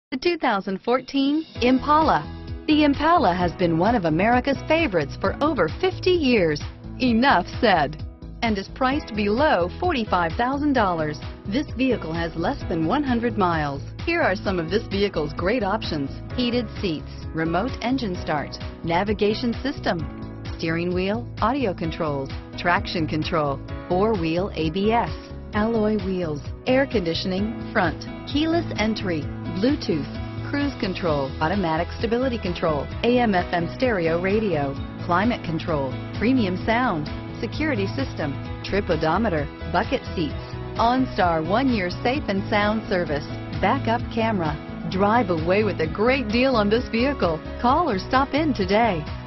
The 2014 Impala. The Impala has been one of America's favorites for over 50 years. Enough said. And is priced below $45,000. This vehicle has less than 100 miles. Here are some of this vehicle's great options: heated seats, remote engine start, navigation system, steering wheel audio controls, traction control, four-wheel ABS, alloy wheels, air conditioning front, keyless entry, Bluetooth, cruise control, automatic stability control, AM/FM stereo radio, climate control, premium sound, security system, trip odometer, bucket seats, OnStar 1-year safe and sound service, backup camera. Drive away with a great deal on this vehicle. Call or stop in today.